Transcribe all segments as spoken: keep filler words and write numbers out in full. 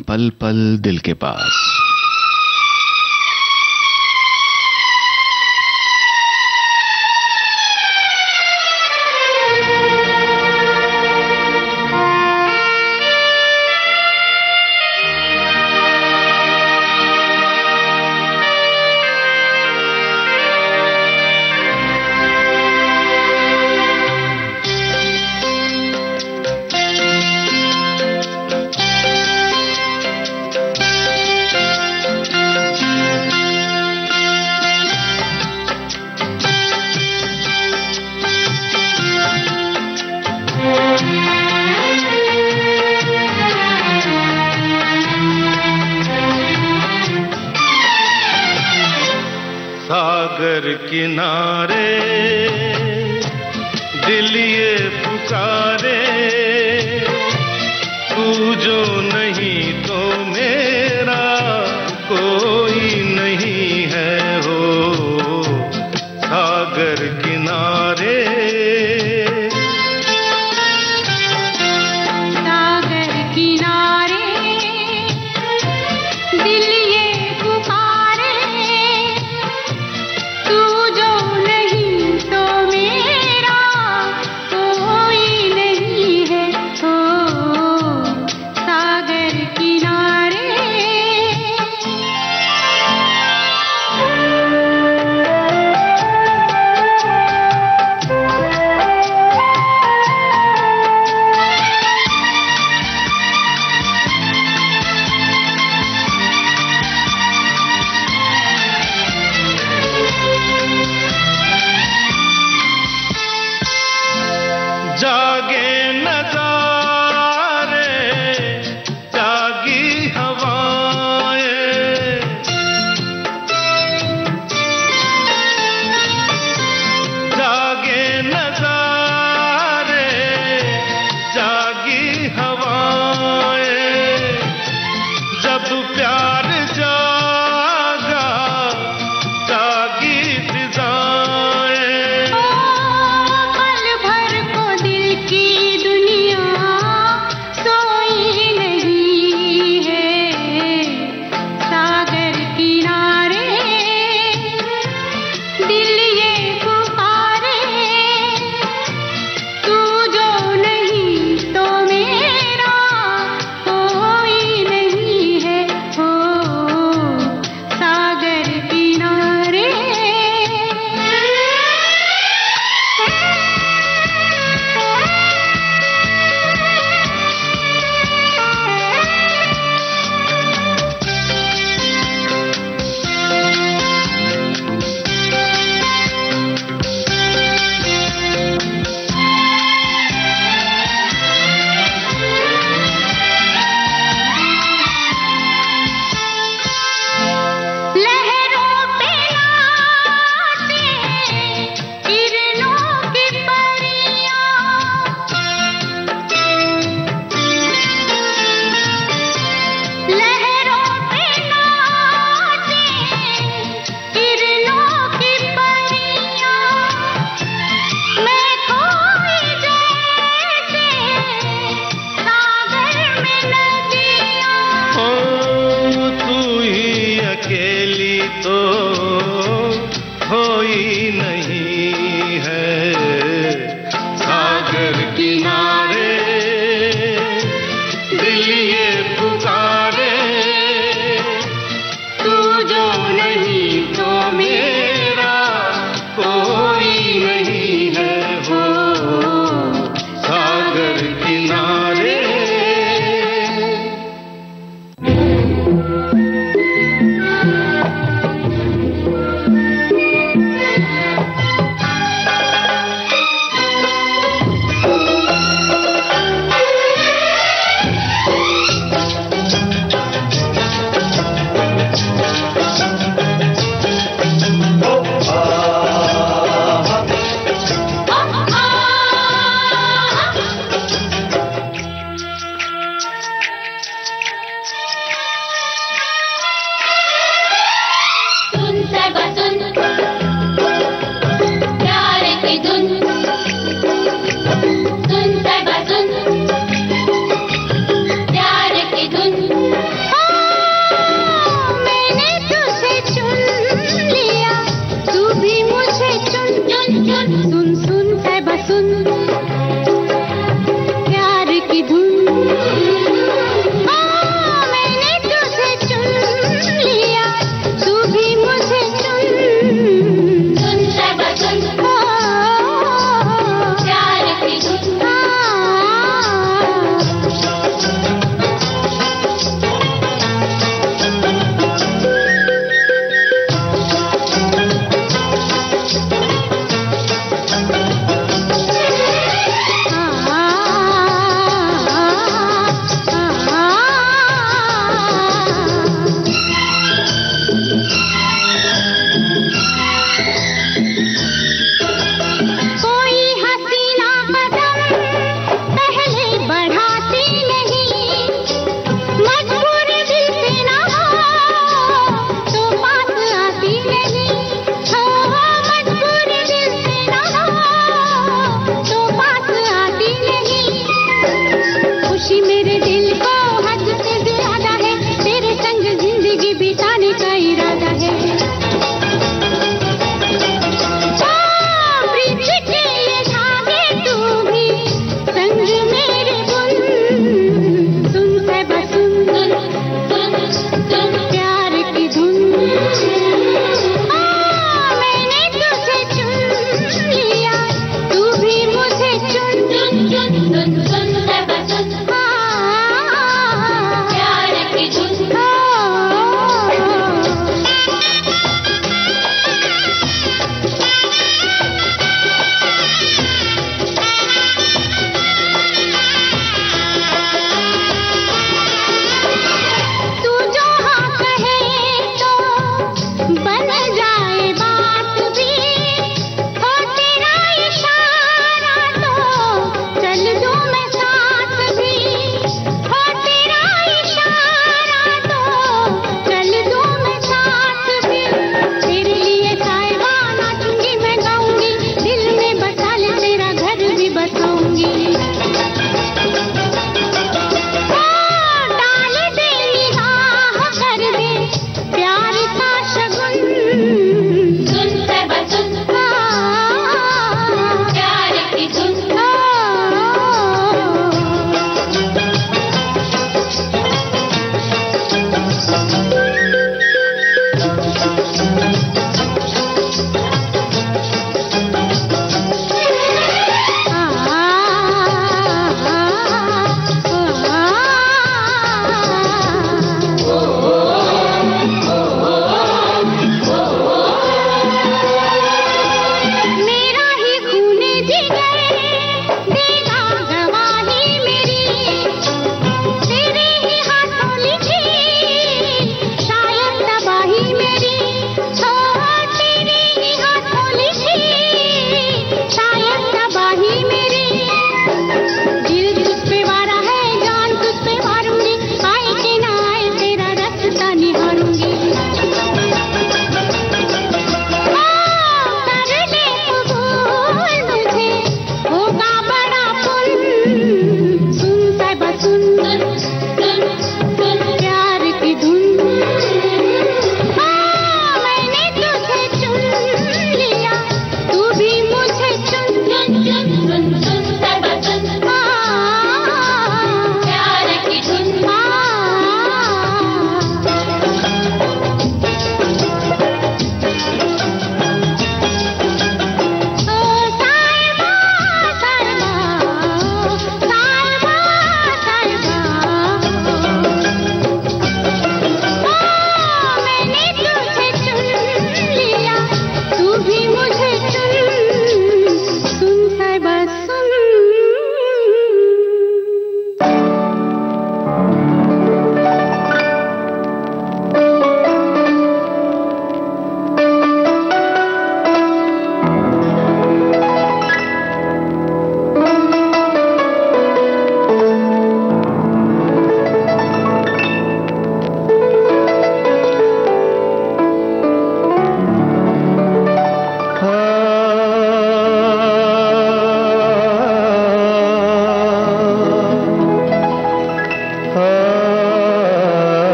पल पल दिल के पास। सागर किनारे दिल ये पुकारे, तू जो नहीं तो मेरा कोई नहीं है हो। सागर किनारे सागर किनारे दिल ये पुकारे, तू जो नहीं तो मेरा कोई नहीं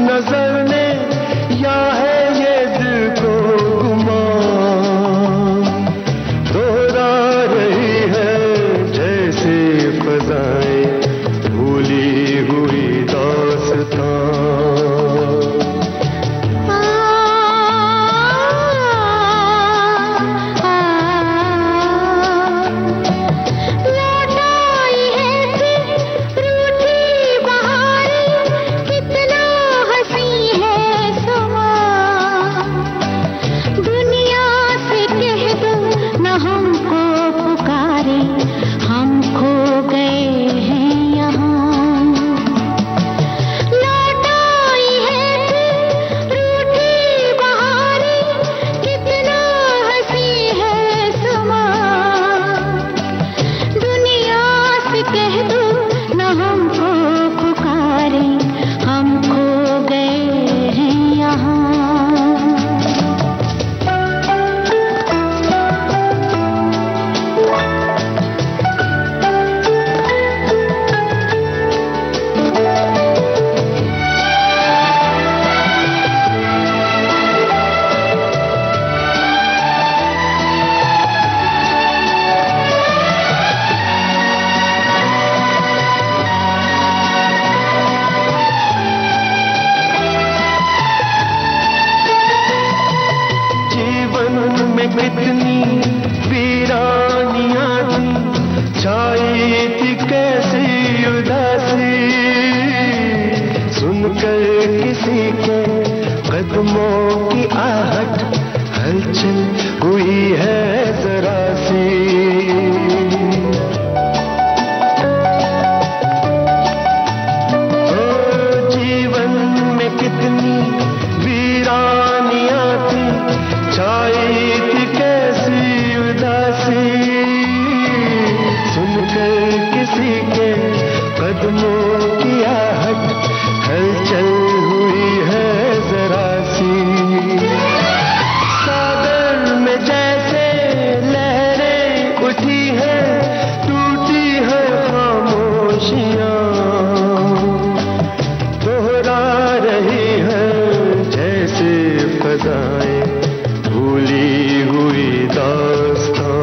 नजर ने या है ये दिल को गुमान, दोहरा रही है जैसे फजाएं भूली हुई दास्तां। कितनी वीरानियां थी, छाई थी कैसी उदासी, सुनकर किसी के कदमों की आहट हलचल हुई है जरा सी। ओ जीवन में कितनी वीरानियां थी, छाई थी कैसी उदासी, सुनकर किसी के कदमों की आहट हलचल हुई है जरा सी। सागर में जैसे लहरें उठी है, टूटी है खामोशियां, दोहरा रही है जैसे फजाएं भूली हुई दास्तां।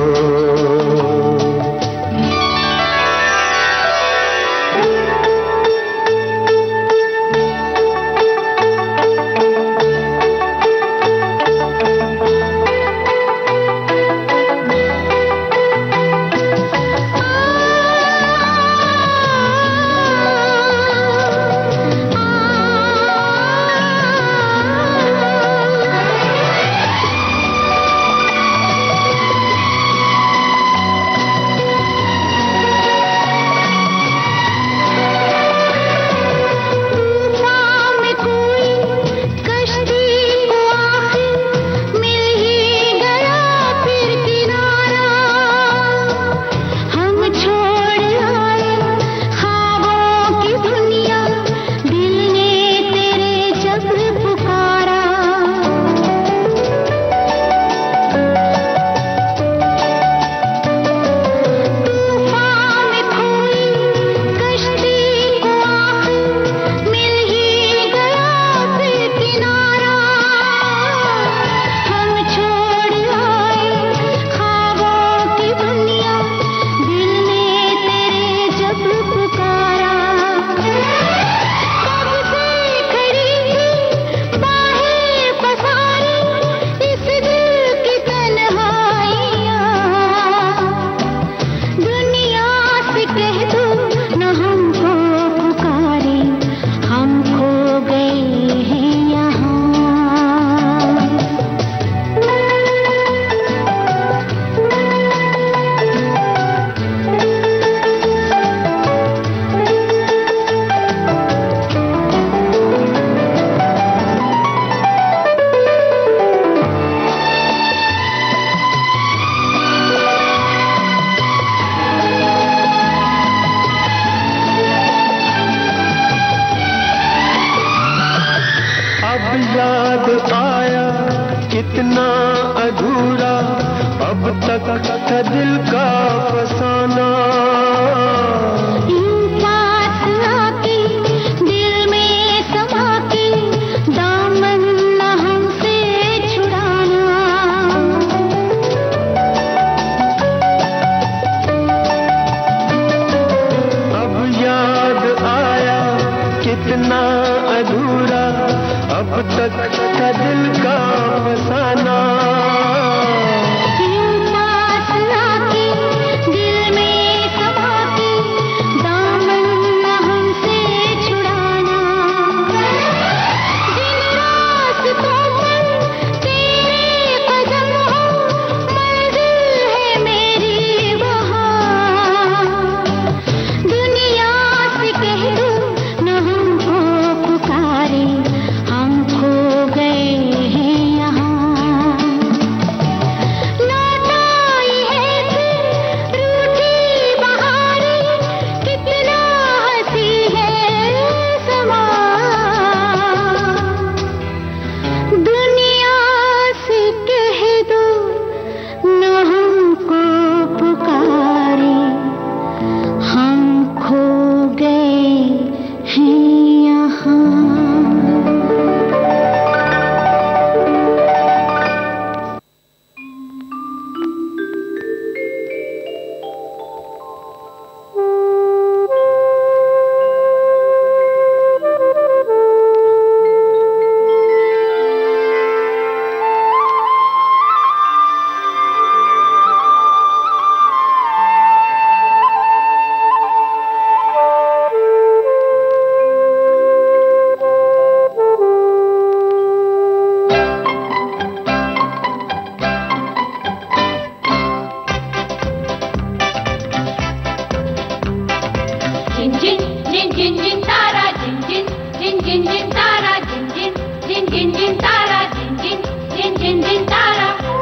याद आया कितना अधूरा अब तक था दिल का फसाना, पास आके दिल में समा के झिन तारा झिन झिन झिन झिन झिन तारा झिन झिन झिन झिन झिन तारा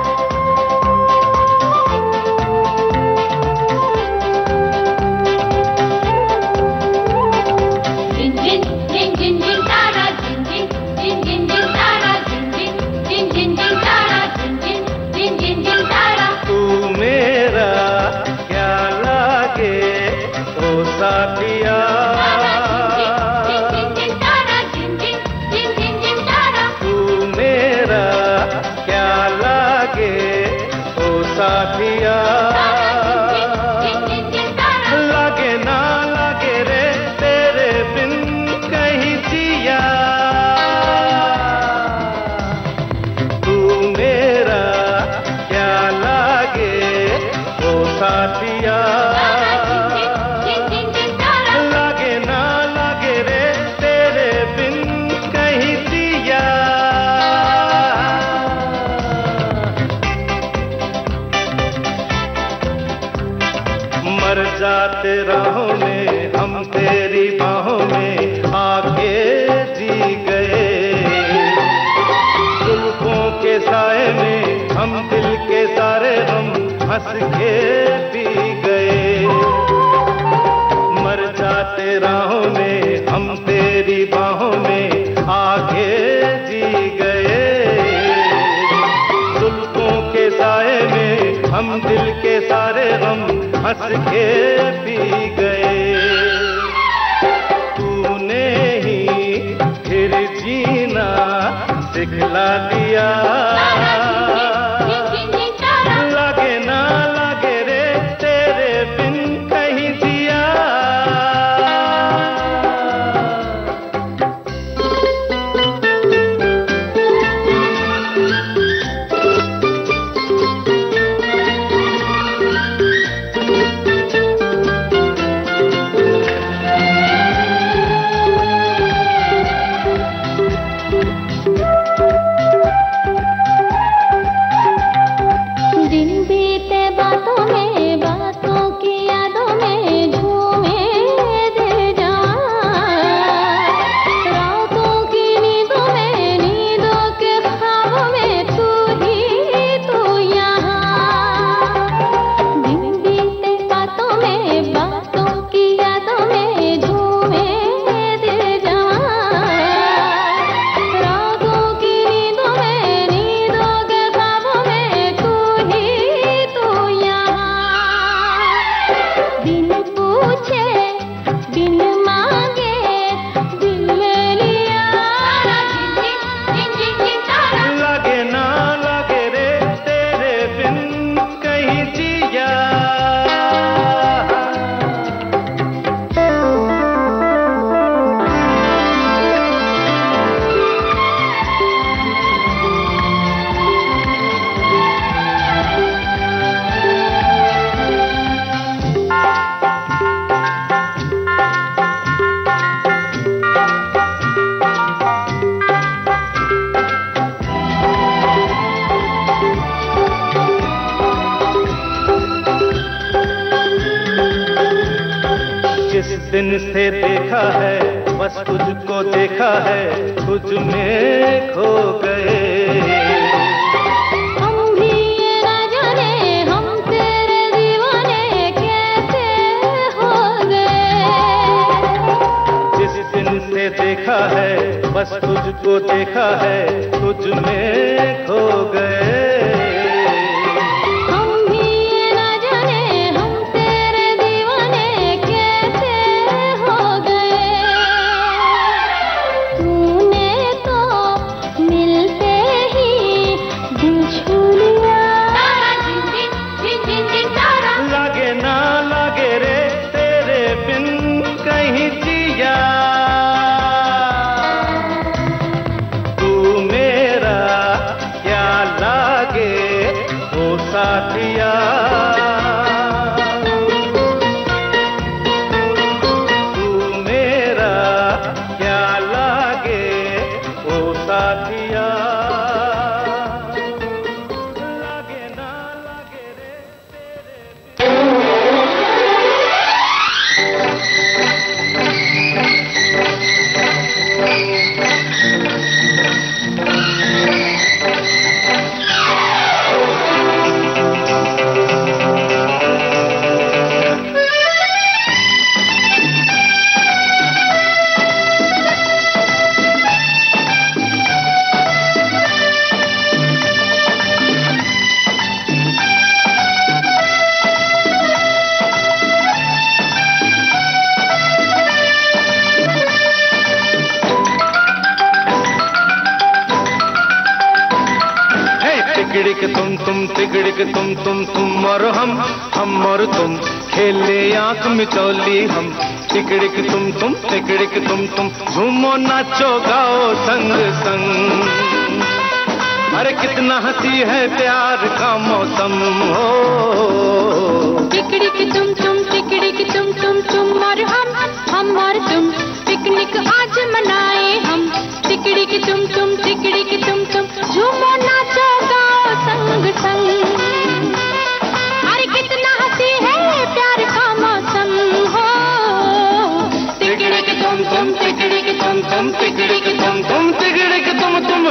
झिन झिन झिन झिन झिन तारा झिन झिन झिन झिन झिन तारा झिन झिन झिन झिन झिन तारा झिन झिन झिन झिन झिन तारा तू मेरा क्या लागे ओ साथिया साथिया लागे ना लागे रे तेरे बिन कहीं जिया तू मेरा क्या लागे ओ साथिया लागे ना लागे रे तेरे बिन कहीं जिया मर जाते राहों में हम तेरी बाहों में आके जी गए जुल्फों के साए में हम दिल के सारे हम हंस के पी गए मर जाते राहों में हम तेरी बाहों में आके जी गए जुल्फों के साए में हम दिल के सारे हम हंस के पी गए तूने ही फिर जीना सिखला दिया लागे ना लागे रे तेरे बिन कहीं जिया दिन से देखा है बस तुझको देखा है तुझ में खो गए हम भी ये न जाने हम तेरे दीवाने कैसे हो गए जिस दिन से देखा है बस तुझको देखा है तुझ में खो गए साथिया तू मेरा क्या लागे ओ साथिया लागे ना लागे रे तेरे के तुम तुम तिगड़ी के तुम तुम तुम और हम हम और तुम खेले आंख मिचौली हम तिगड़ी के तुम तुम तिगड़ी के तुम तुम झूमो नाचो गाओ संग संग अरे कितना हंसी है प्यार का मौसम हो टिकड़ी की तुम तुम टिकड़ी की तुम तुम तुम और हम हम और तुम पिकनिक आज मनाए हम टिकड़ी की तुम तुम टिकड़ी की तुम तुम झूमो नाचो गाओ संग संग अरे कितना हंसी है प्यार का मौसम हो टिकड़ी की तुम तुम टिकड़ी की तुम तुम टिकड़ी की तुम तुम तिगड़ी के तुम तुम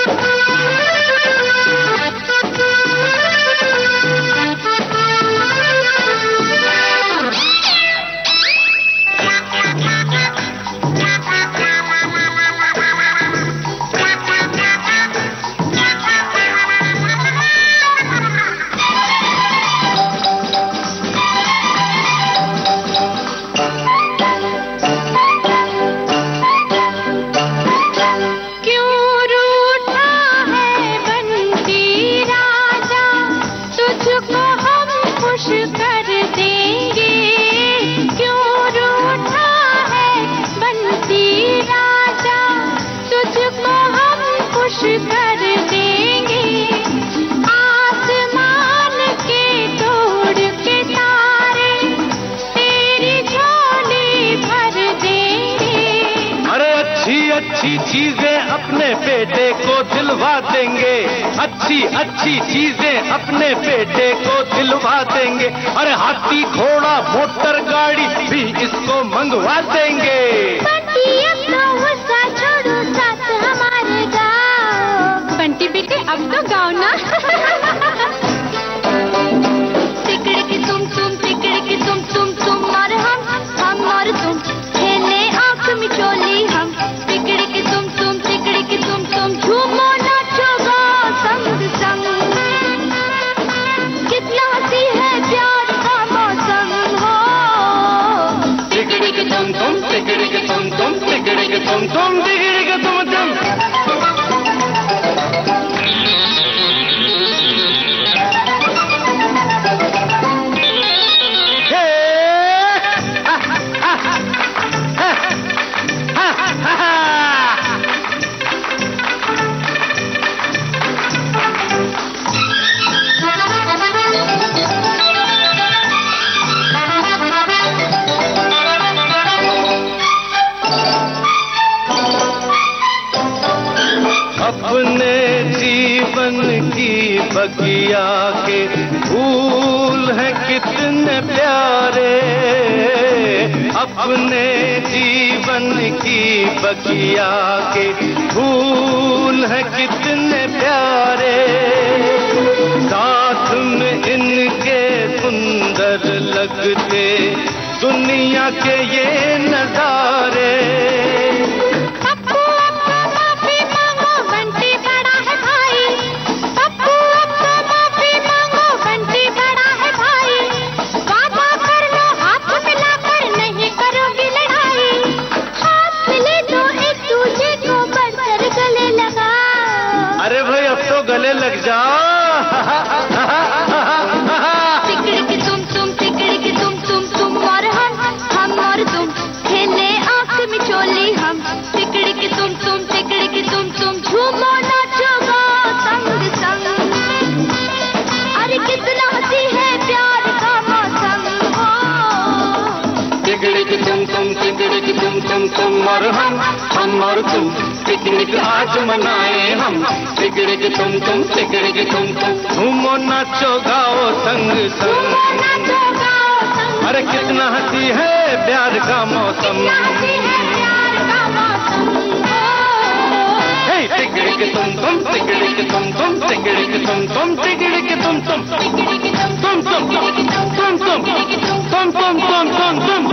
अच्छी चीजें अपने बेटे को दिलवा देंगे अच्छी अच्छी चीजें अपने बेटे को दिलवा देंगे अरे हाथी घोड़ा मोटर गाड़ी भी इसको मंगवा देंगे बंटी अब तो गुस्सा छोड़ो साथ हमारे गाओ बंटी बेटे अब तो गाओ ना टिकड़ी की तुम तुम टिकड़ी की तुम तुम तुम और हम हम और तुम खेले आंख मिचोली हम टिकड़ी की तुम तुम टिकड़ी की तुम तुम झूमो नाचो गाओ संग संग कितना हंसी है प्यार का मौसम हो तिगड़ी के तुम तुम तिगड़ी के तुम तुम तिगड़ी के तुम तुम तिगड़ी के तुम तुम अपने जीवन की बगिया के फूल हैं कितने प्यारे अपने जीवन की बगिया के फूल हैं कितने प्यारे साथ में इनके सुंदर लगते दुनिया के ये नजारे गले लग जाओ टिकड़ी की तुम तुम टिकड़ी की तुम तुम तुम और हम हम और तुम खेले आंख मिचोली हम टिकड़ी की तुम तुम टिकड़ी की तुम तुम झूमो नाचो गाओ संग संग अरे कितना हंसी है प्यार का मौसम हो तिगड़ी की तुम तुम तिगड़ी की तुम तुम तुम और हम हम और तुम पिकनिक आज मनाए हम तिगड़ी की तुम तुम तिगड़ी की तुम तुम झूमो नाचो गाओ संग संग अरे कितना हंसी है प्यार का मौसम तिगड़ी की तुम तुम तिगड़ी की तुम तुम तिगड़ी की तुम तुम तिगड़ी की तुम तुम तुम तुम तुम तुम तुम तुम तुम तुम तुम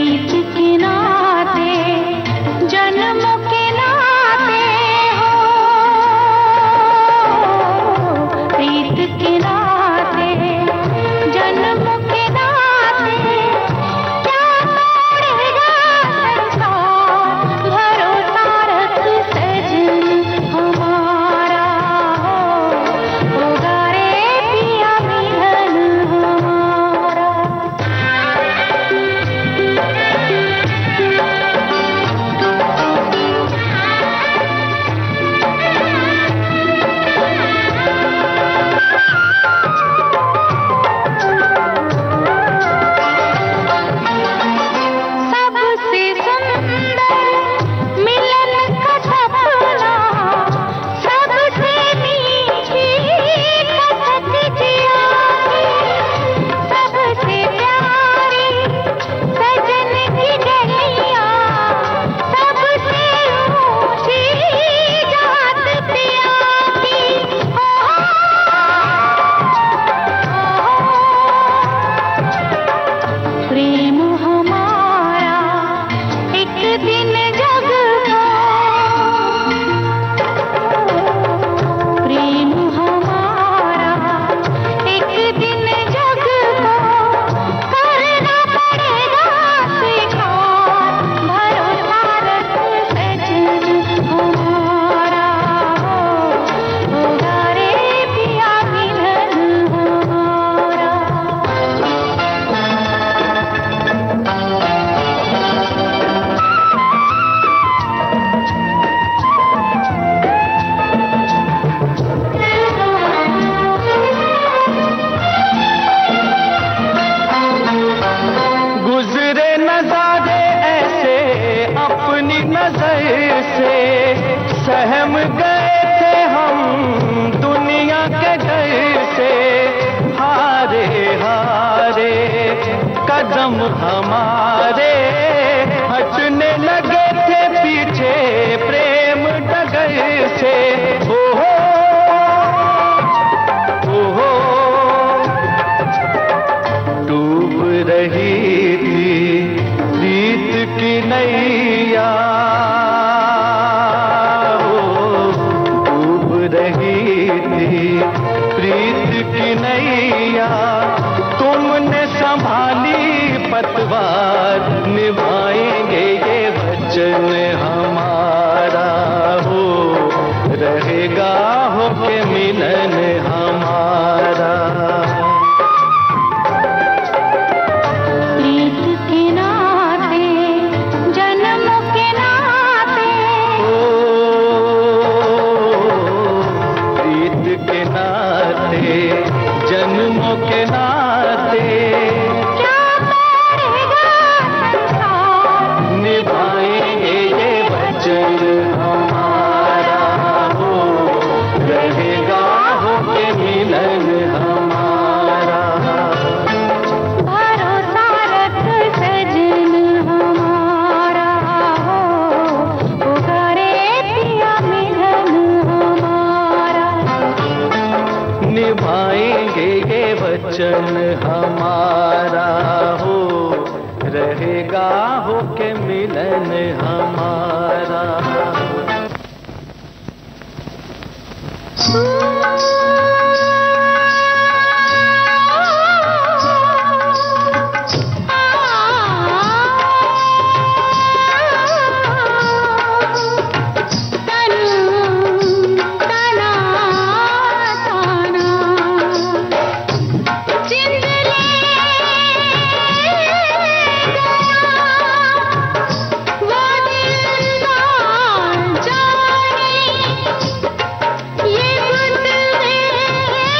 सहम गए थे हम दुनिया के घर से, हारे हारे कदम हमारे हटने लगे थे पीछे प्रेम डगर से। ओ हो ओ हो डूब रही थी रीत की नैया, प्रीत की नैया तुमने संभाली पतवार, निभाएंगे ये वचन हमारा, हो रहेगा हो के मिलन हमारा। जन्मों के नाते क्या करेगा संसार, निभाएंगे ये वचन हमारा, हो रहेगा हो के मिलन हमारा। भरोसा रख सजन हमारा, हो पुकारे पिया मिलन हमारा। निभाएंगे ये वचन हमारा, हो रहेगा हो के मिलन हमारा। ये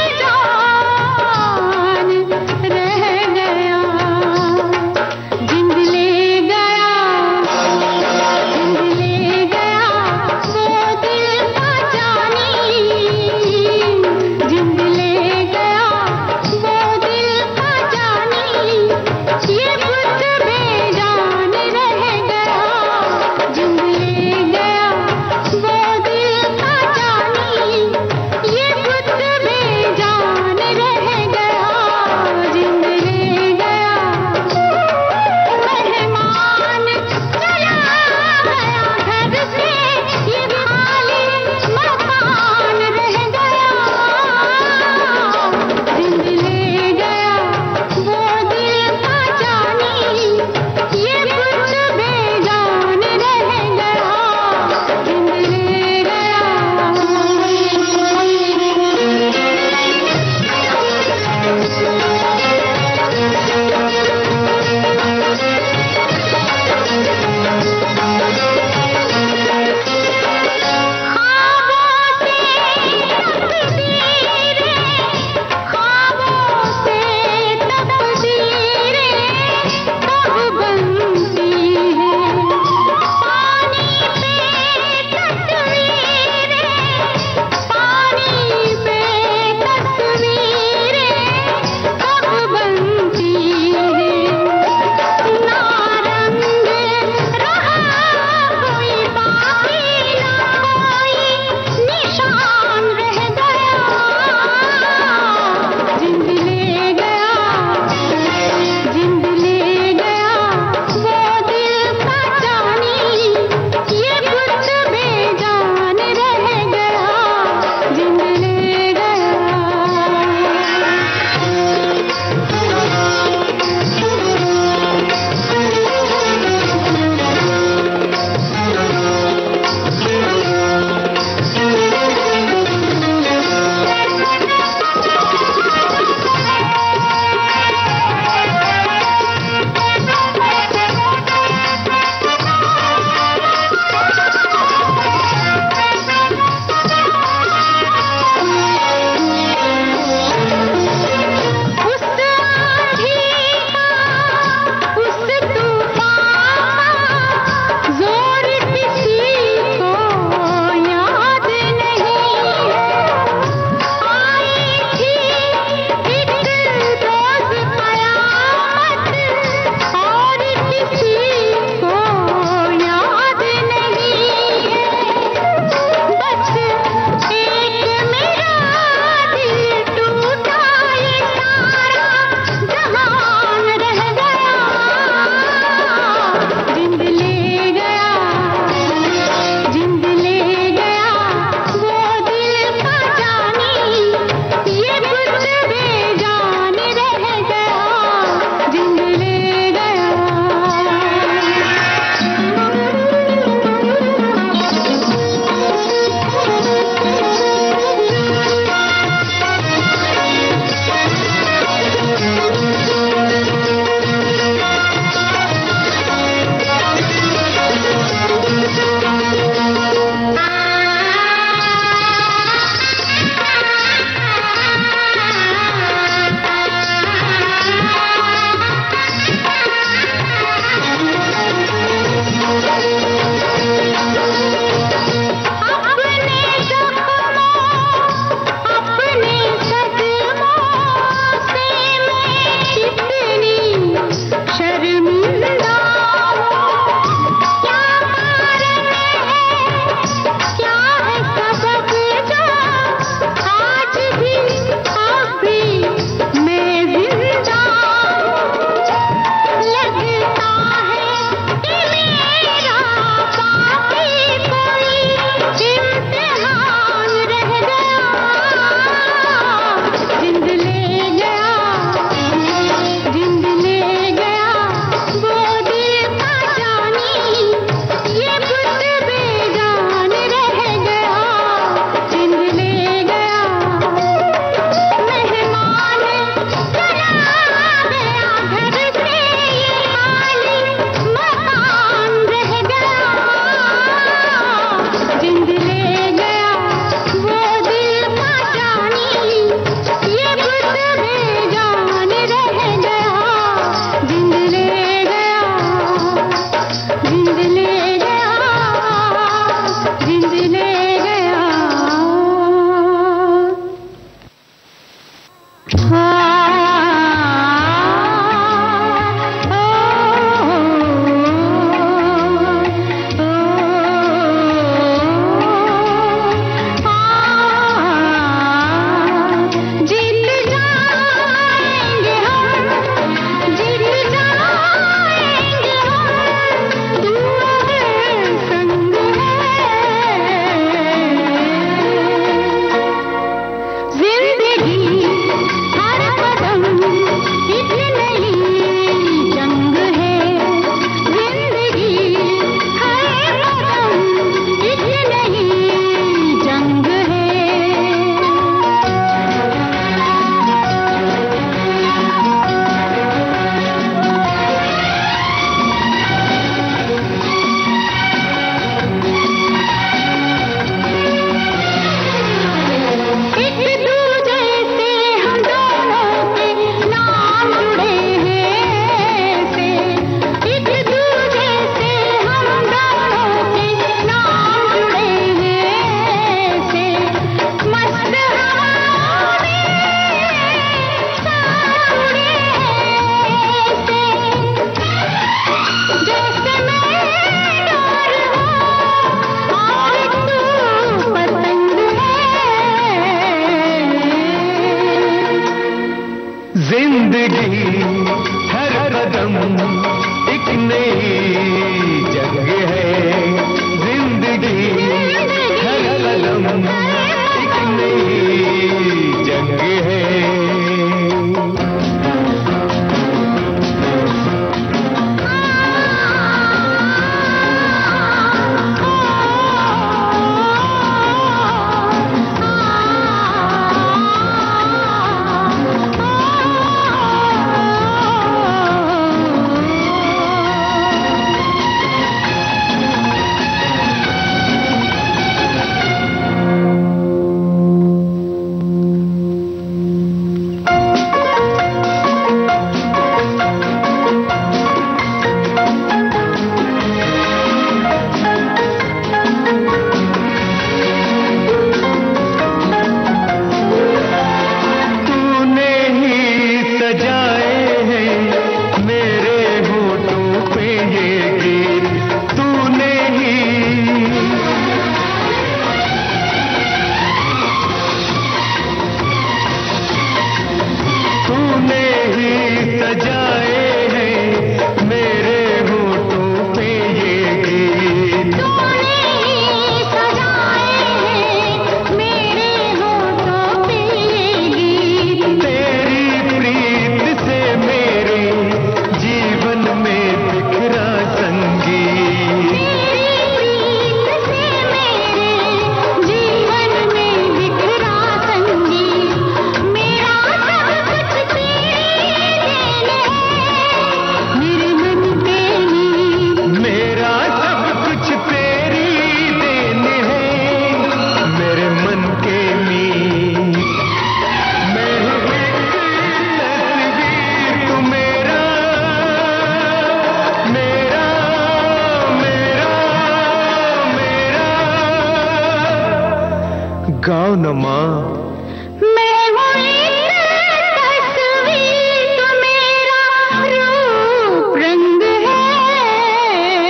गाओ न माँ। मैं हूँ एक तस्वीर, तो मेरा रूप रंग है।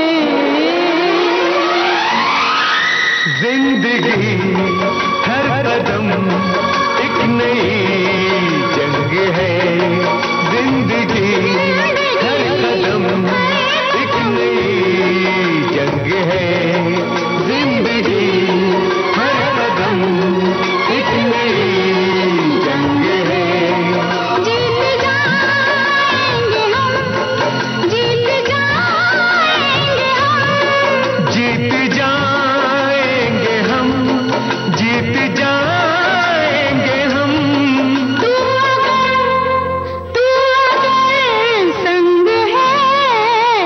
जिंदगी हर कदम एक नई जंग है। जिंदगी हर कदम एक नई जंग है। जिंदगी हर कदम एक नई जंग है। जीत जाएंगे हम, जीत जाएंगे हम, जीत जाएंगे हम, जीत जाएंगे हम। तू अगर तू अगर संग है।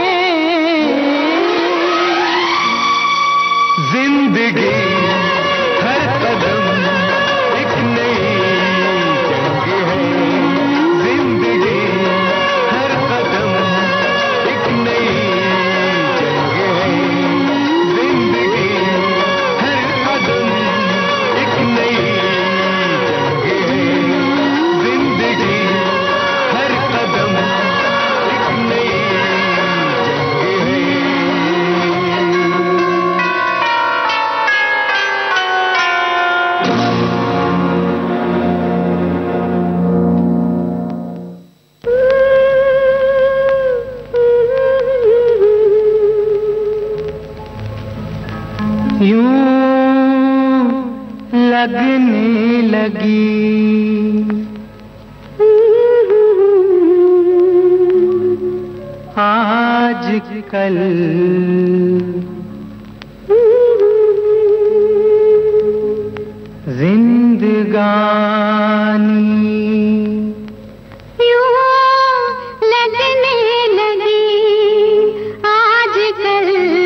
जिंदगी हर कदम एक नई जंग है। जिंदगी हर कदम एक नई जंग है। जिंदगी हर कदम एक नई जंग है। जिंदगी हर कदम एक नई जंग है। यूं लगने लगी आजकल जिंदगानी। यूं लगने लगी आजकल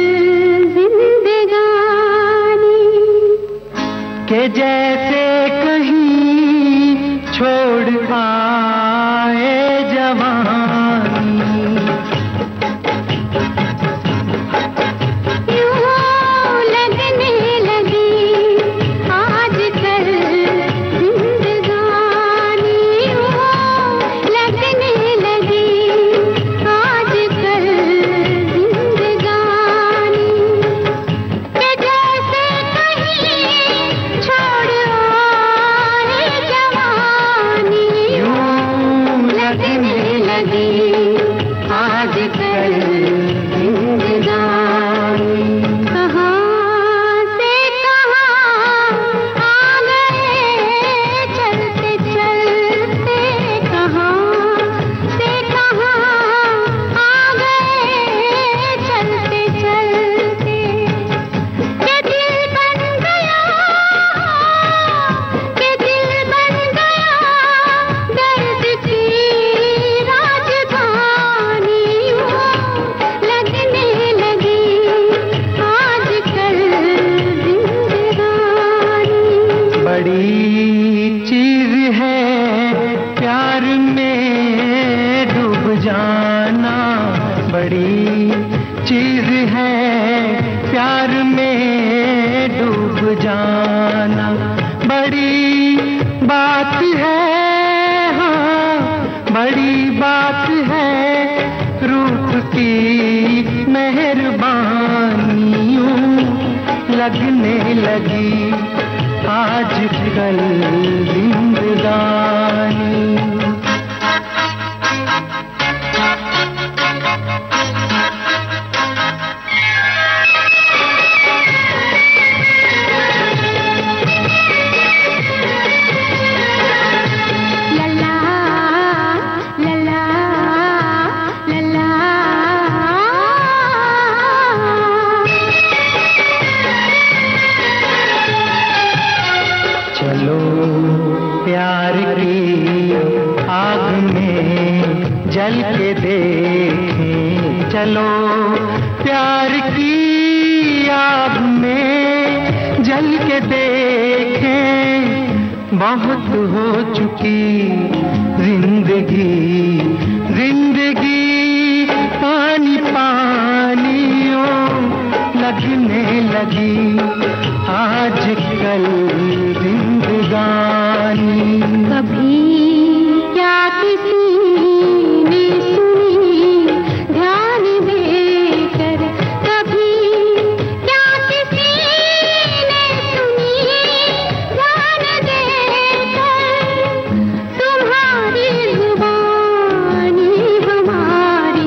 जिंदगानी। के जैसे कहीं छोड़ आए जवानी। यूं लगने लगी आजकल जिंदगानी। यूं लगने लगी आजकल जिंदगानी। के जैसे कहीं छोड़ आए जवानी। यूं लगने लगी आजकल जिंदगानी। कहाँ से कहाँ आ गए चलते चलते। कहाँ से कहाँ आ गए चलते चलते। के दिल बन गया, के दिल बन गया दर्द की राजधानी। यूं लगने लगी आजकल जिंदगानी। बड़ी चीज है प्यार में डूब जाना। बड़ी चीज है प्यार में डूब जाना। बड़ी बात है, हाँ बड़ी बात है रूप की मेहरबानियों। लगने लगी आजकल जिंदगानी। लला लला लला। चलो प्यार की आग में जल के देखें। चलो प्यार की आग में जल के देखें। बहुत हो चुकी जिंदगी, जिंदगी पानी पानियों लगने लगी आजकल। जिंदगानी। कभी क्या किसी ने सुनी ध्यान देकर, कभी क्या किसी ने सुनी ध्यान देकर, तुम्हारी जुबानी हमारी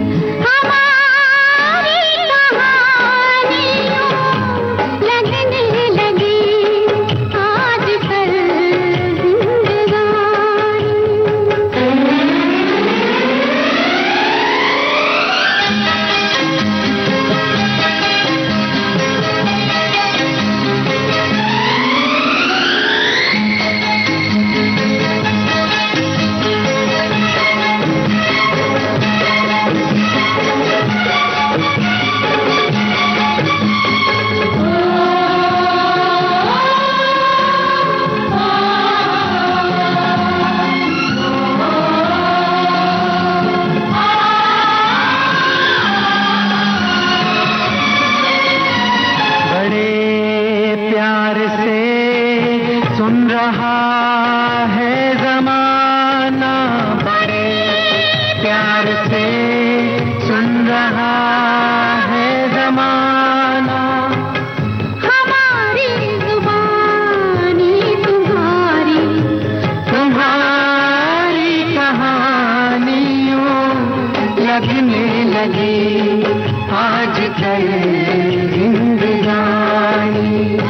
हमारी कहानियों लगने लगी आजकल सुन रहा है ज़माना, बड़े प्यार से सुन रहा है ज़माना। हमारी जुबानी तुम्हारी तुम्हारी कहानियों लगने लगी आजकल जिंदगानी।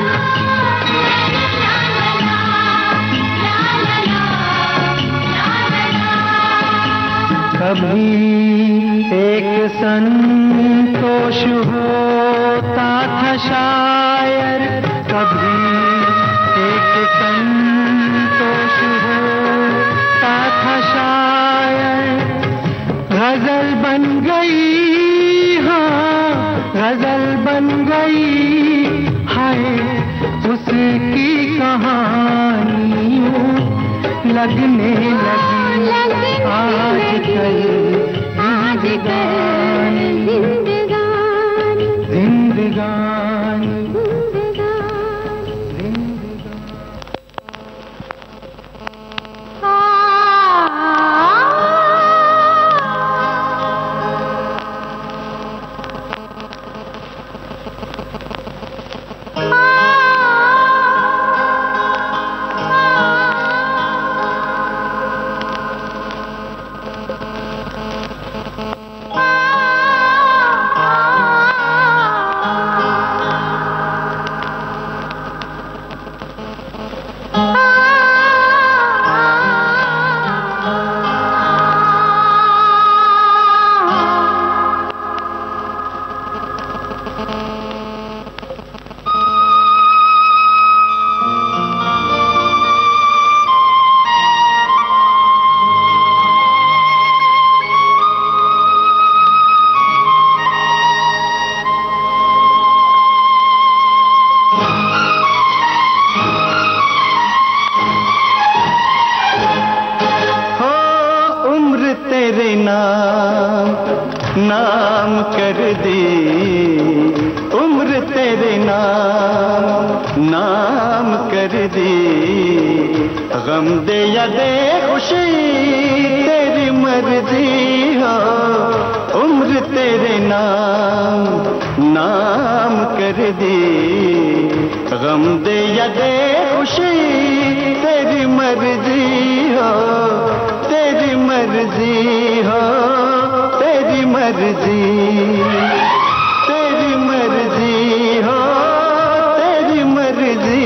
कभी एक संतोष होता था शायर, कभी एक संतोष होता था शायर। गजल बन गई, हाँ गजल बन गई, हाय उसकी कहानियों लगने लगी आजकल जिंदगानी। जिंदगानी तेरे नाम नाम कर दी, उम्र तेरे नाम नाम कर दी। गम दे या दे खुशी तेरी मर्जी हो, उम्र तेरे नाम नाम कर दी। गम दे या दे खुशी तेरी मर्जी हो, तेरी मर्जी हो, तेरी मर्जी, तेरी मर्जी हो, तेरी मर्जी।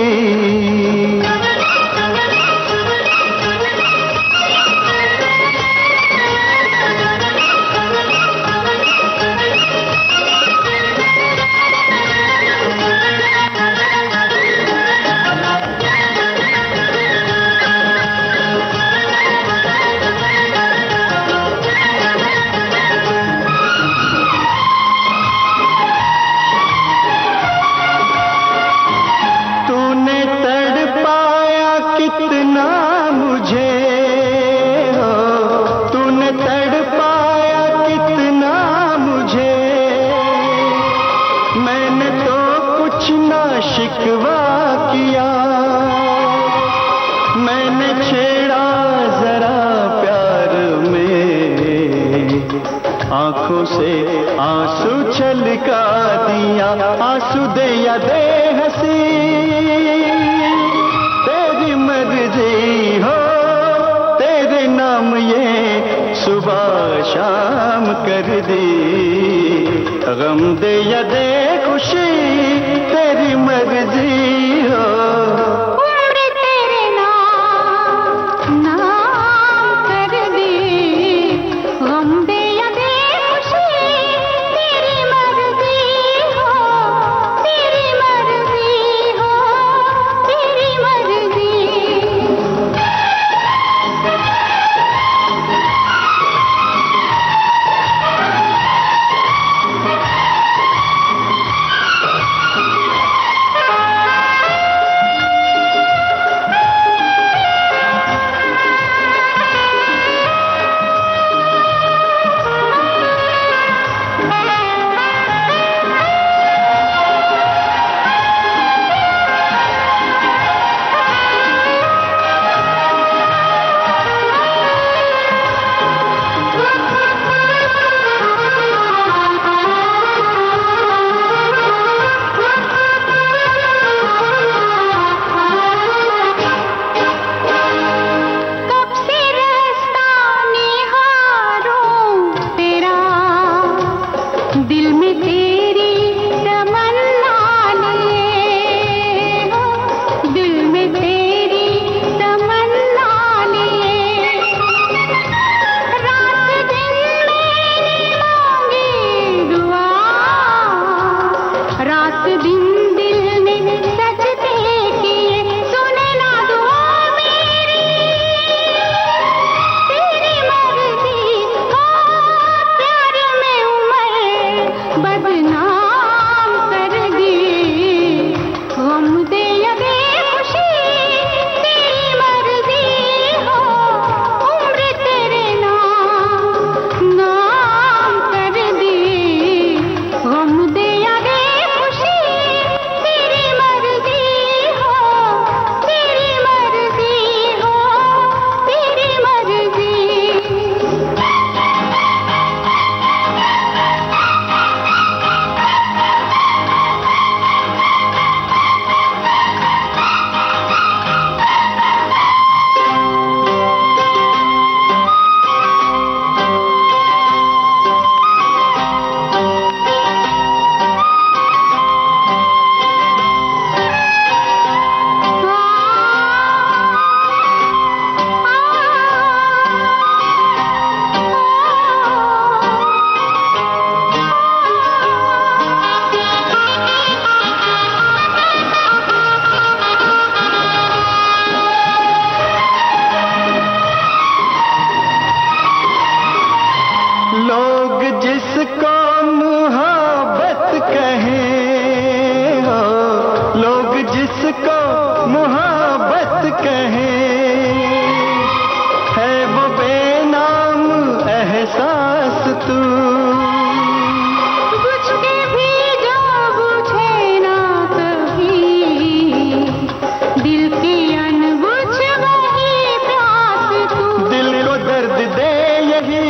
कितना मुझे हो तूने तड़पाया, कितना मुझे। मैंने तो कुछ ना शिकवा किया, आंखों से आंसू छलका दिया, आंसू दे या दे हंसी, तेरी मर्जी हो तेरे नाम ये सुबह शाम कर दी, गम दे या दे खुशी तेरी मर्जी हो। जिसको मोहब्बत कहें हो, लोग जिसको मोहब्बत कहें, है वो बेनाम एहसास तू, बुझ के भी जो बुझे ना कभी, दिल की अनबुझ वही प्यास तू, दिल को दर्द दे यही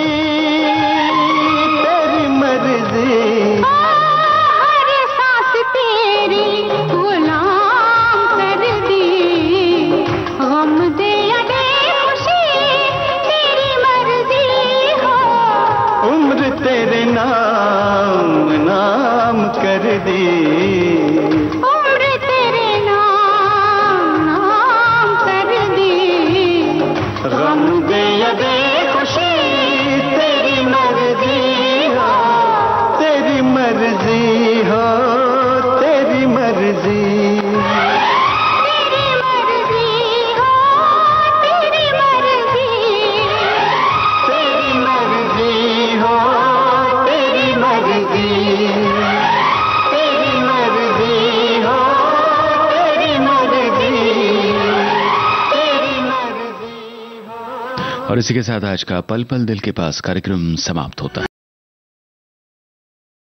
हर सांस तेरी गुलाम कर दी, गम दे या दे खुशी तेरी मर्जी हो, उम्र तेरे नाम नाम कर दी, उम्र तेरे नाम नाम कर दी, गम दे या दे खुशी तेरी मर्जी हो, तेरी मर्जी हो, तेरी मर्जी, तेरी मर्जी हो, तेरी मर्जी, तेरी मर्जी हो, तेरी मर्जी, तेरी मर्जी हो, तेरी मर्जी, तेरी मर्जी हो। और इसी के साथ आज का पल पल दिल के पास कार्यक्रम समाप्त होता है।